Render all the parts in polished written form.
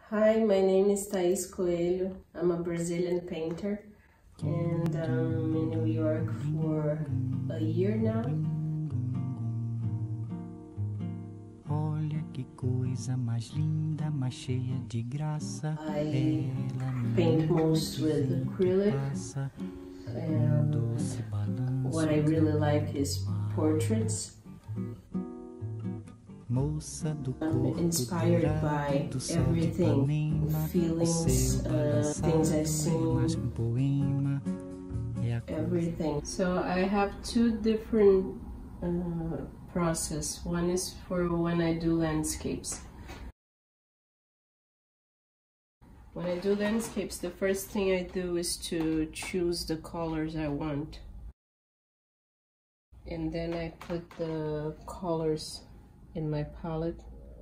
Hi, my name is Thais Coelho. I'm a Brazilian painter and I'm in New York for a year now. Olha que coisa mais linda, mais cheia de graça. I paint most with acrylic, and what I really like is portraits. I'm inspired by everything, feelings, things I've seen, everything. So I have two different process. One is for when I do landscapes. When I do landscapes, the first thing I do is to choose the colors I want. And then I put the colors in my palette.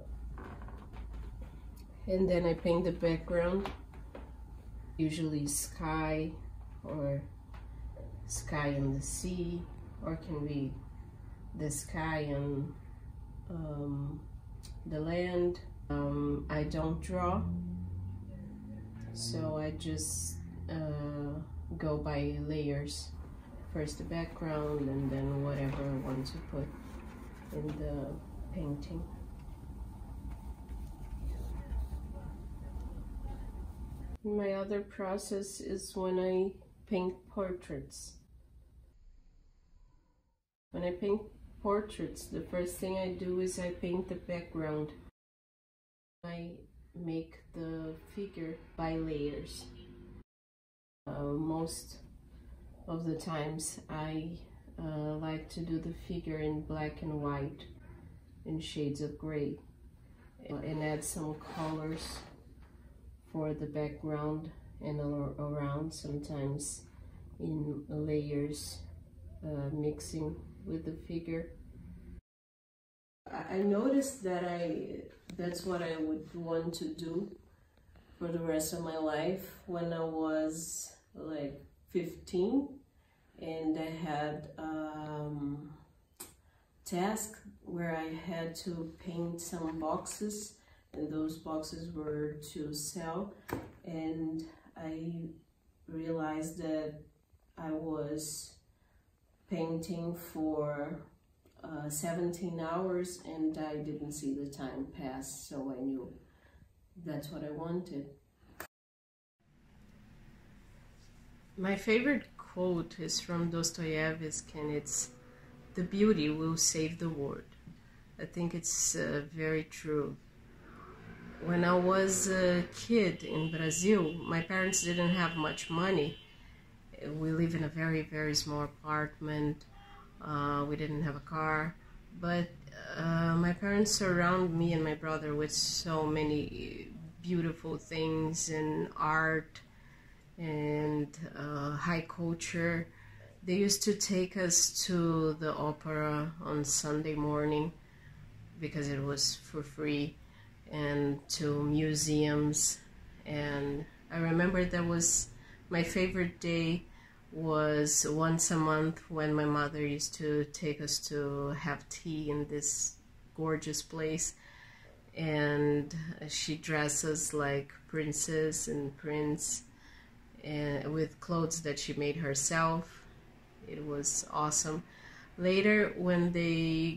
And then I paint the background, usually sky or sky and the sea, or it can be the sky and the land. I don't draw, so I just go by layers. First the background and then whatever I want to put in the painting. My other process is when I paint portraits. When I paint portraits, the first thing I do is I paint the background. I make the figure by layers. Most of the times I like to do the figure in black and white, in shades of gray, and add some colors for the background and around, sometimes in layers, mixing with the figure. I noticed that that's what I would want to do for the rest of my life when I was like 15, and I had task where I had to paint some boxes, and those boxes were to sell, and I realized that I was painting for 17 hours and I didn't see the time pass, so I knew that's what I wanted. My favorite quote is from Dostoevsky, and it's, "The beauty will save the world." I think it's very true. When I was a kid in Brazil, my parents didn't have much money. We live in a very, very small apartment. We didn't have a car, but my parents surround me and my brother with so many beautiful things and art and high culture. They used to take us to the opera on Sunday morning because it was for free, and to museums. And I remember that was my favorite day, was once a month when my mother used to take us to have tea in this gorgeous place, and she dressed us like princess and prince, and with clothes that she made herself. It was awesome. Later, when they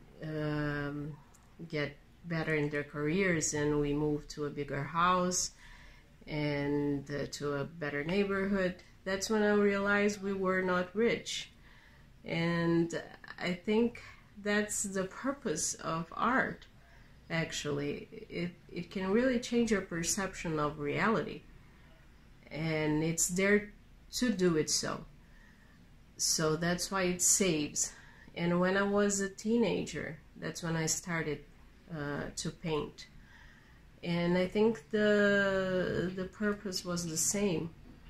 get better in their careers and we moved to a bigger house and to a better neighborhood, that's when I realized we were not rich. And I think that's the purpose of art, actually. It can really change your perception of reality, and it's there to do it so. So that's why it saves. And when I was a teenager, that's when I started to paint. And I think the purpose was the same.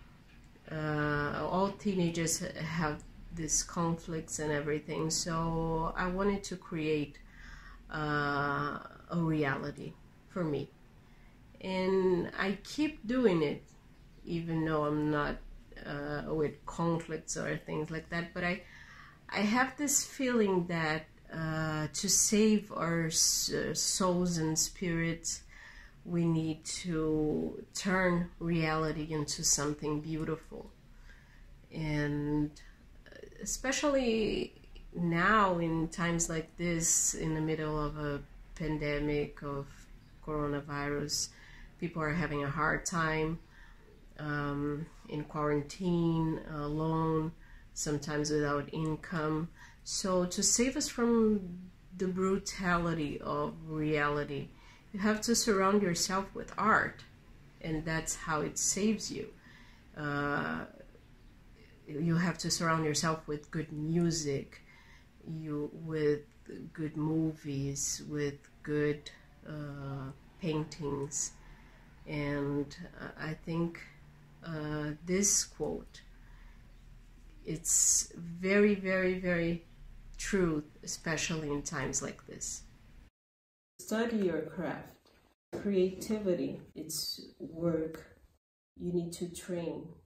All teenagers have these conflicts and everything, so I wanted to create a reality for me. And I keep doing it, even though I'm not with conflicts or things like that, but I have this feeling that to save our souls and spirits, we need to turn reality into something beautiful. And especially now, in times like this, in the middle of a pandemic of coronavirus, people are having a hard time in quarantine, alone, sometimes without income. So to save us from the brutality of reality, you have to surround yourself with art, and that's how it saves you. You have to surround yourself with good music, with good movies, with good paintings. And I think this quote, it's very, very, very true, especially in times like this. Study your craft. Creativity, it's work. You need to train.